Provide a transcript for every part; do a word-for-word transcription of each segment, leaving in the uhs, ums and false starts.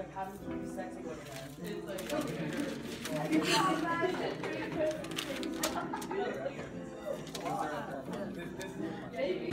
like having to be sexy with that. It's like, maybe.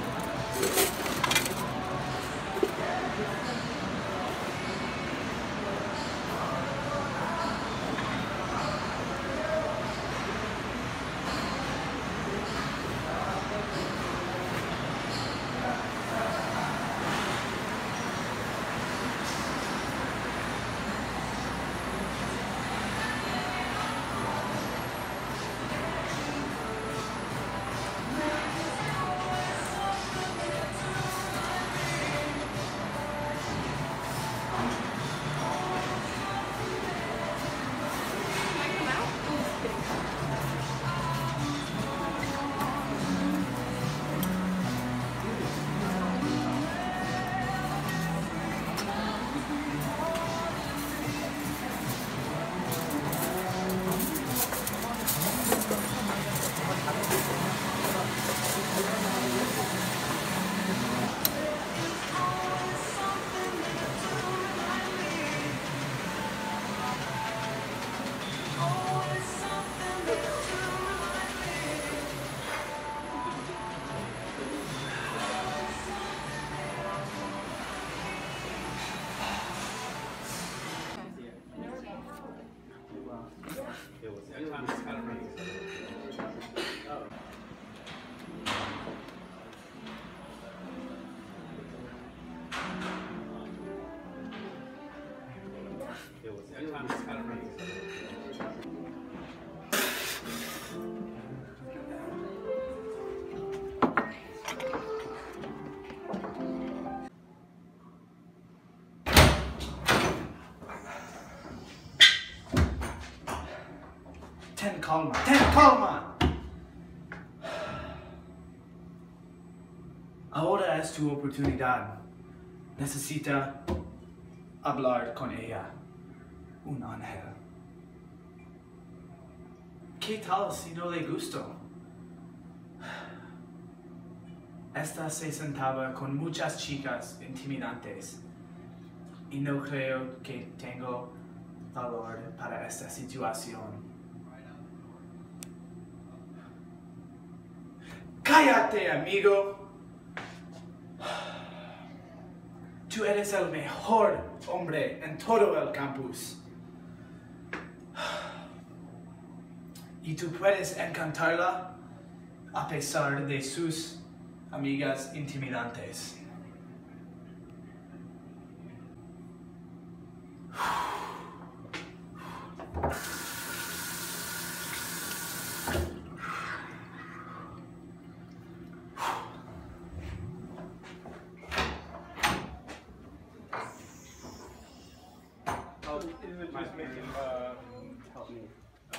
Ten calma, ten calma. Ahora es tu oportunidad. Necesita hablar con ella. Un ángel. ¿Qué tal si no le gustó? Esta se sentaba con muchas chicas intimidantes y no creo que tengo valor para esta situación. ¡Cállate, amigo! Tú eres el mejor hombre en todo el campus. Y tú puedes encantarla a pesar de sus amigas intimidantes. Just making, uh, help me.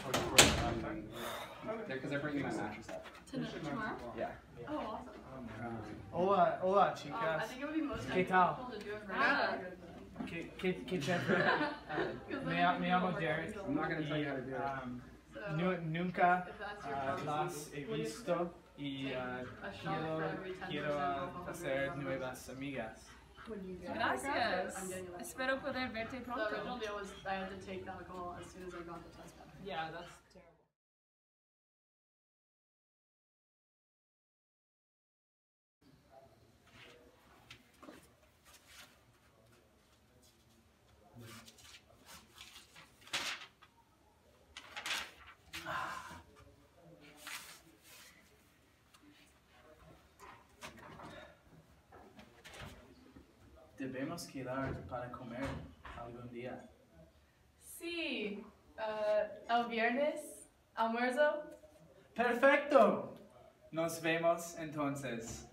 Because they're bringing my mattress up. Tomorrow? Yeah. Oh, awesome. Um, Hola, hola, Um, I chicas. think it would be most ¿Qué tal? helpful to do it for now. ¿Qué, qué, qué chévere? Uh, me, me llamo Derek. I'm not going to tell y, you how to do it. um, So, nu- nunca if that's your uh, policy, las he would you visto y uh, a shot quiero, for every ten quiero percent uh, alcohol hacer content? nuevas amigas. When you get Gracias. I'm getting it. Espero poder verte The pronto. original deal was I had to take the alcohol as soon as I got the test back. Yeah, that's terrible. Debemos quedar para comer algún día. Sí. Uh, el viernes, almuerzo. Perfecto. Nos vemos entonces.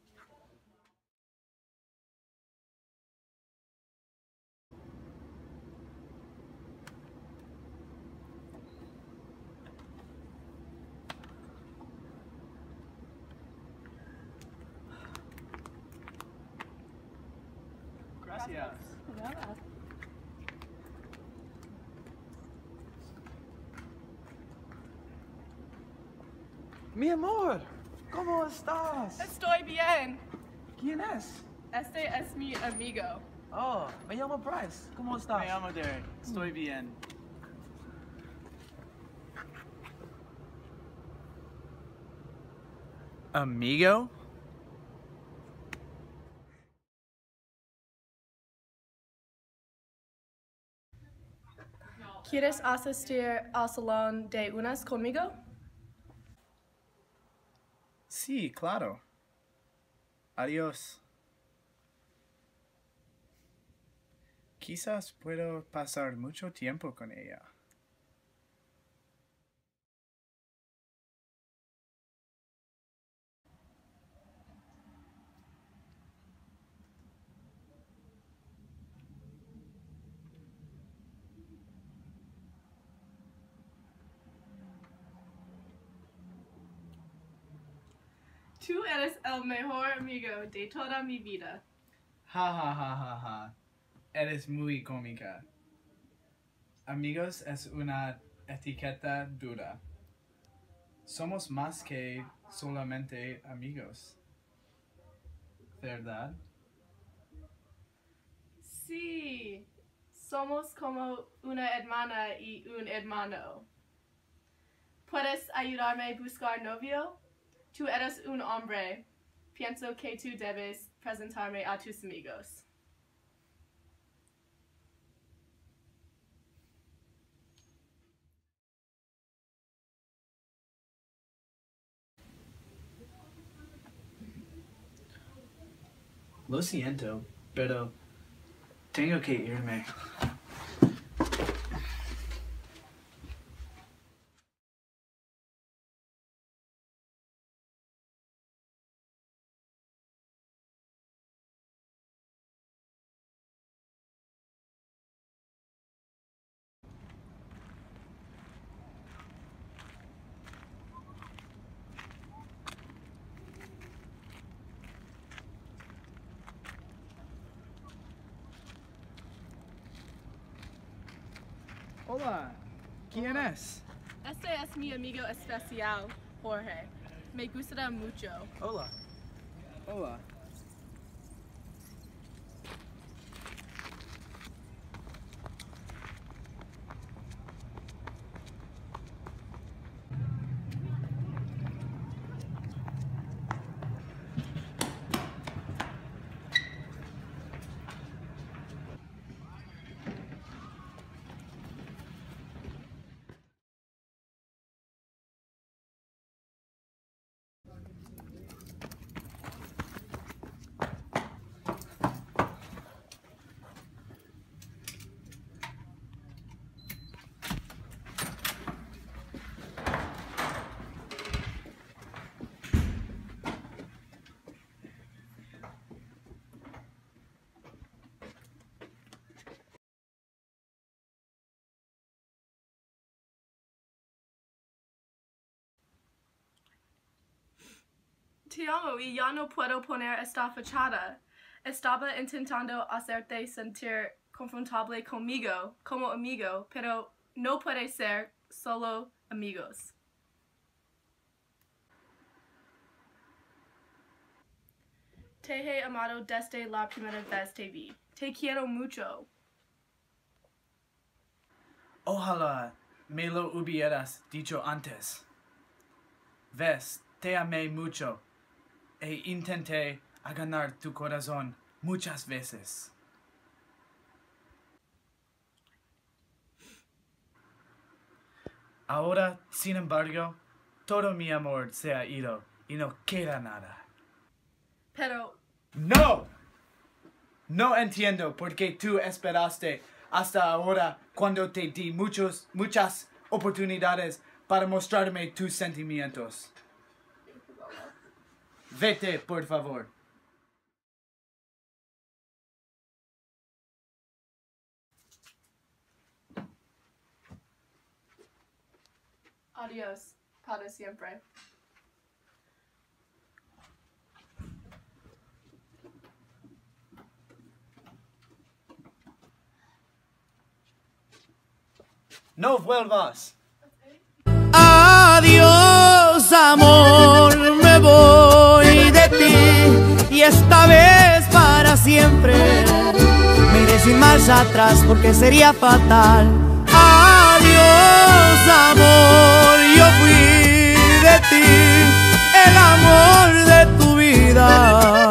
Gracias. Mi amor, ¿cómo estás? Estoy bien. ¿Quién es? Este es mi amigo. Oh, me llamo Bryce. ¿Cómo estás? Me llamo Derek. Estoy bien. Amigo? ¿Quieres asistir al salón de unas conmigo? Sí, claro. Adiós. Quizás puedo pasar mucho tiempo con ella. Tú eres el mejor amigo de toda mi vida. Ja, ja, ja, ja, ja. Eres muy cómica. Amigos es una etiqueta dura. Somos más que solamente amigos. ¿Verdad? Sí, somos como una hermana y un hermano. ¿Puedes ayudarme a buscar novio? Tú eres un hombre. Pienso que tú debes presentarme a tus amigos. Lo siento, pero tengo que irme. Hola, ¿quién es? Este es mi amigo especial, Jorge. Me gusta mucho. Hola. Hola. Te amo y ya no puedo poner esta fachada. Estaba intentando hacerte sentir confortable conmigo, como amigo, pero no puede ser solo amigos. Te he amado desde la primera vez te vi. Te quiero mucho. Ojalá me lo hubieras dicho antes. Ves, te amé mucho e intenté a ganar tu corazón muchas veces. Ahora, sin embargo, todo mi amor se ha ido y no queda nada. Pero ¡No! No entiendo por qué tú esperaste hasta ahora cuando te di muchos, muchas oportunidades para mostrarme tus sentimientos. Vete, por favor. adiós para siempre. No vuelvas. Adiós, amor, me voy de ti y esta vez para siempre. sin marcha atrás porque sería fatal. Adiós, amor, yo fui de ti, el amor de tu vida.